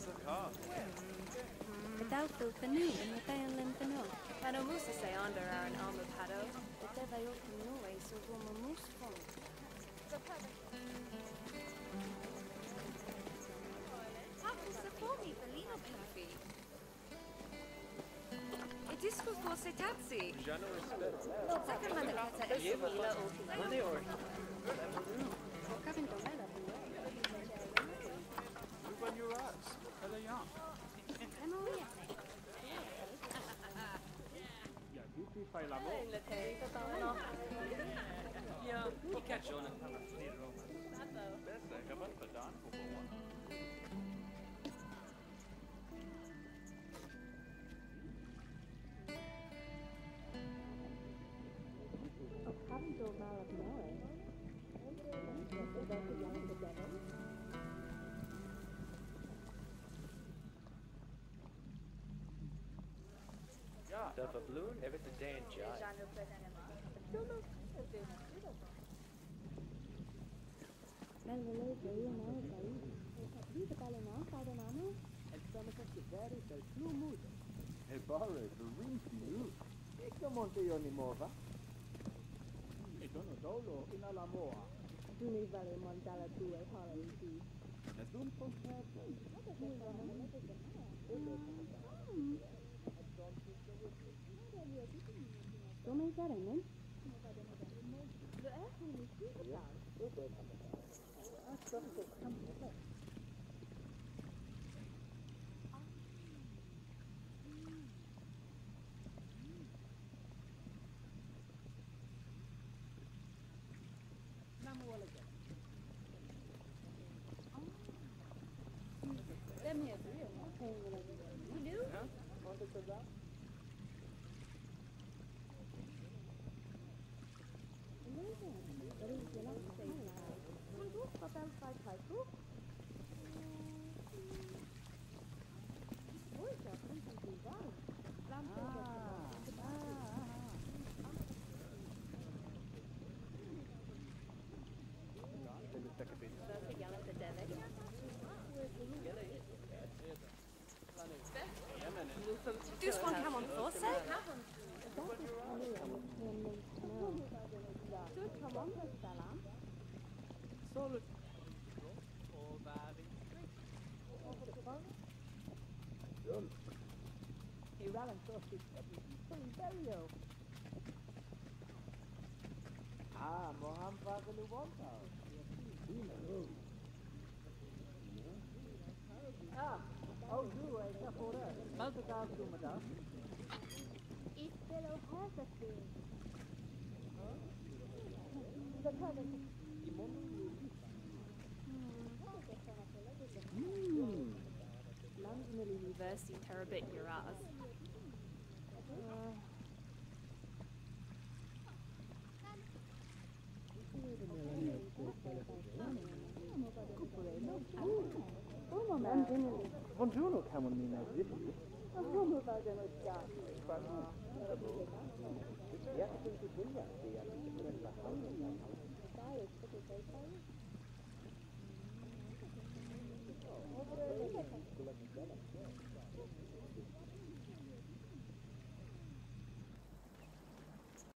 Bedauwel fanu en meteen lim fanu. Pano musa se onder are an alma pado. The deva yo canue so goma mus fon. Papu se fomi velino cafe. It is for setazzi. Second man that kata es mila o kila. Kevin Domela. Ruben Uras, Pelayan. Ja, tutti fai la voce. Ja, i catch on. Bästa, jag var på Dan på våren. Ja, dat var bloen, even de day and jive. Hej bara, du rinner nu. Jag måste göra ni morva. E sono solo in alla moa. Tu mi vale mandala tu e hala inti. Nessun concerto. Come is that, man? Du ska han come on for sig? Solo. He ran and saw his burial. Ah, Mohammed var väl ovanta. Ah, du är så för det. Men det kan du med det. Istället har det fin. London University terabit Uras. Buongiorno, Camonina. Come va dello già? Ja, det är det vilja. Det är det.